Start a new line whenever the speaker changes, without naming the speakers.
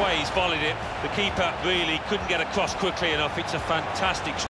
way he's volleyed it. The keeper really couldn't get across quickly enough. It's a fantastic